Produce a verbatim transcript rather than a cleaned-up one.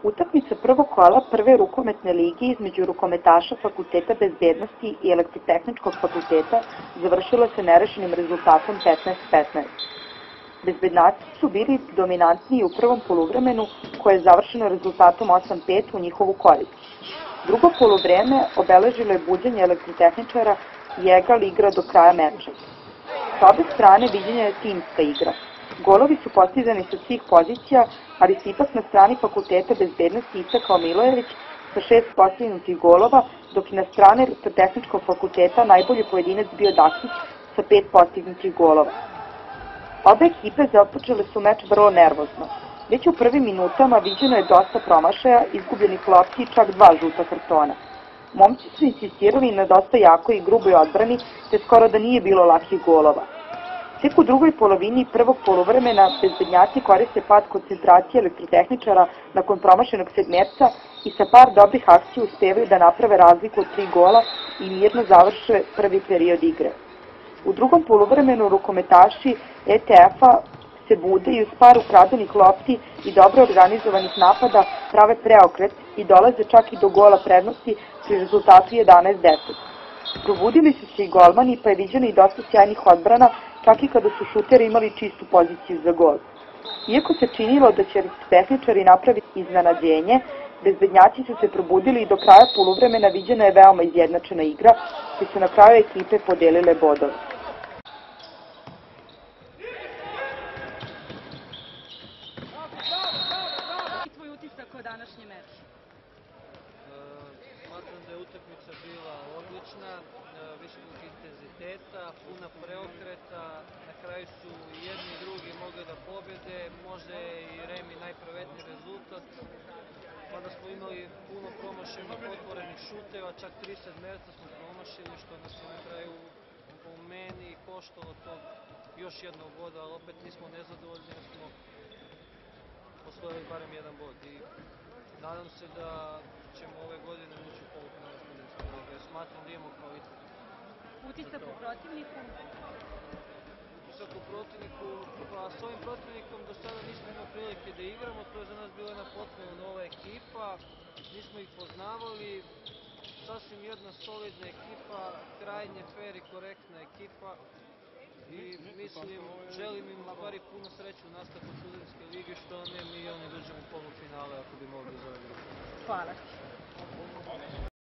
Utakmica prvog kola prve rukometne lige između rukometaša Fakulteta bezbednosti i Elektrotehničkog fakulteta završila se nerešenim rezultatom petnaest petnaest. Bezbednjaci su bili dominantniji u prvom poluvremenu, koje je završeno rezultatom osam pet u njihovu korist. Drugo poluvreme obeležilo je buđenje elektrotehničara i Egal igra do kraja meča. Sa obe strane viđenja je timska igra. Golovi su postizani sa svih pozicija, ali se ipak na strani Fakulteta bezbednosti istakao Milojević sa šest postignutih golova, dok je na strani Elektrotehničkog fakulteta najbolji pojedinac bio Dakić sa pet postignutih golova. Obe ekipe započele su meč vrlo nervozno. Već u prvim minutama viđeno je dosta promašaja, izgubljenih lopti i čak dva žuta kartona. Momci su insistirali na dosta jakoj i gruboj odbrani, te skoro da nije bilo lakih golova. Tek u drugoj polovini prvog poluvremena bezbednjaci koriste pad koncentracije elektrotehničara nakon promašenog sedmerca i sa par dobrih akcija uspevaju da naprave razliku od tri gola i mirno završe prvi period igre. U drugom poluvremenu rukometaši E T F-a se bude i uz par ukradenih lopti i dobro organizovanih napada prave preokret i dolaze čak i do gola prednosti pri rezultatu jedanaest deset. Probudili su se i golmani, pa je viđeno i dosta sjajnih odbrana, čak i kada su šuteri imali čistu poziciju za gol. Iako se činilo da će tehničari napraviti iznenađenje, bezbednjaci su se probudili i do kraja poluvremena viđena je veoma izjednačena igra, te su na kraju ekipe podelile bodove. Tvoj utisak o današnjem meču? Smatram da je utakmica bila odlična, visokog intenziteta, puna preokreta, na kraju su i jedni i drugi mogli da pobede, možda je i remi najpravedniji rezultat, mada smo imali puno promašenih otvorenih šuteva, čak tri sedmerca smo promašili, što nas je na kraju po meni koštalo tog još jednog boda, ali opet nismo nezadovoljni jer smo osvojili barem jedan bod i nadam se da ćemo ove godine ući u polufinale studentske lige, jer smatram da imamo kvalitet. Utisak u protivniku? Utisak u protivniku, pa s ovim protivnikom do sada nismo imali prilike da igramo, to je za nas bila jedna potpuno nova ekipa, nismo ih poznavali, sasvim jedna solidna ekipa, krajnje fair i korektna ekipa i mislim, želim im bari puno sreće u nastavku studentske lige, što ne mi i oni dođemo u polufinale ako bi mogli za ove grupe. Hvala.